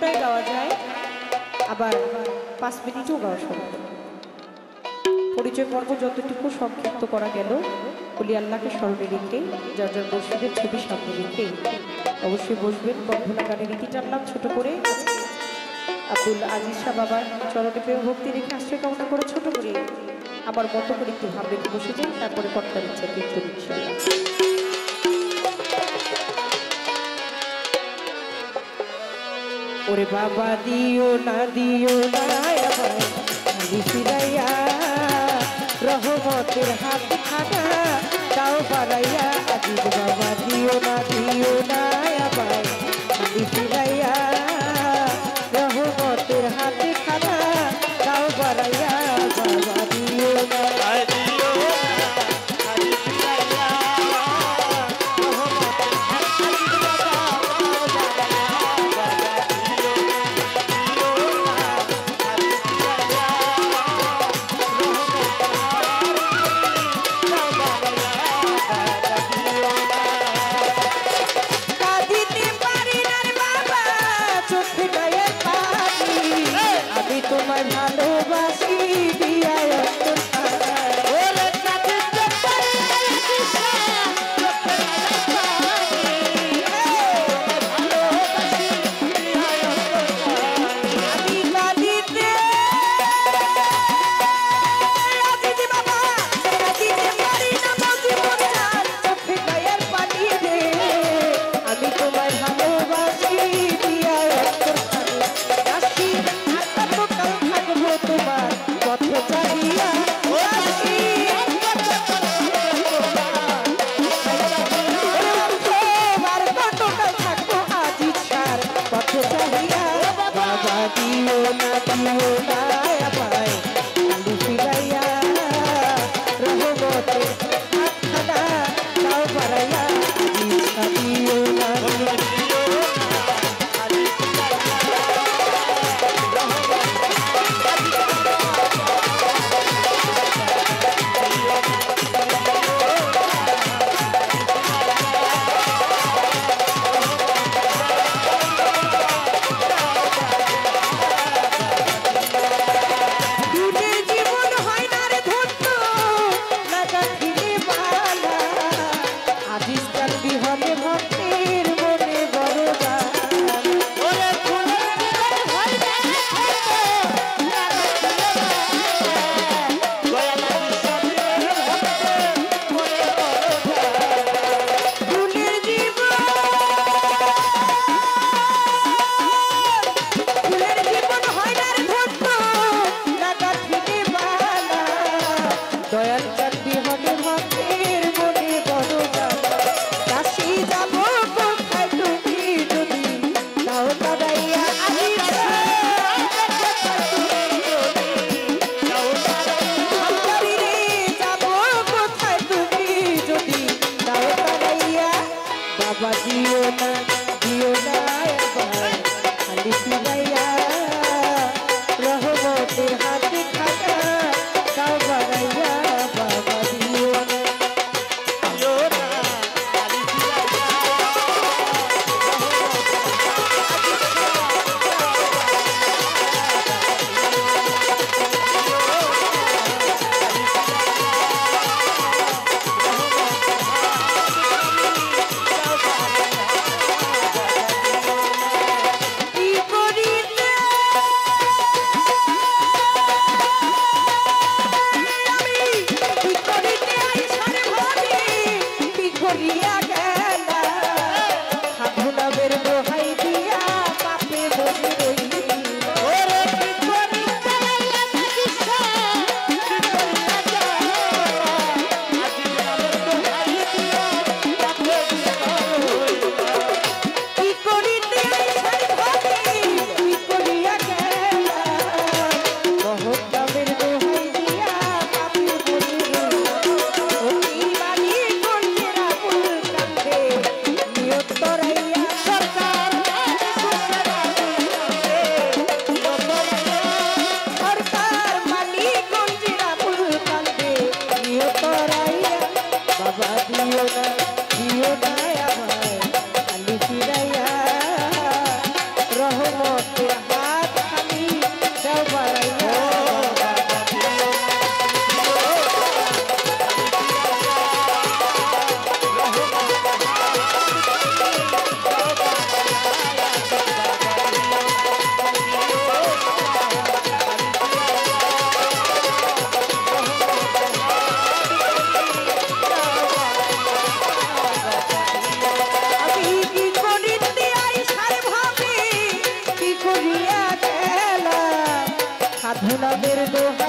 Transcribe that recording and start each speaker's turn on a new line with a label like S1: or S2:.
S1: ঘন্টায় গাওয়া যায়, আবার 5 মিনিটও গাওয়া সম্ভব। পরিচয় পর্ব যতটুকু সংক্ষিপ্ত করা গেল, বলি আল্লাহকে স্মরণে রেখে, যার যার মুর্শিদের ছবি সামনে রেখে অবশ্যই বসবেন। বন্ধনা গানের রীতি টানলাম ছোট করে। আব্দুল আজিজ শাহ বাবার চরণে প্রেম ভক্তি রেখে আশ্রয় কামনা করে ছোট করে আমার মতো করে একটু ভাব রেখে বসে যাই, তারপরে কর্তার ইচ্ছা কিন্তু ইনশাআল্লাহ। ওরে বাবা দিও না খালি ফিরাইয়া, রহমতের হাত খানা তাও বাড়াইয়া। আজিজ বাবা দিও না আবার খালি ফিরাইয়া, রহমতের হাতে খানা তাও বাড়াইয়া। বাবা দিও না তোমায় ভালোবাসি দিয়া রহমতের হাত খালি দাও বাড়াইয়া সাধুনাদের দোহাই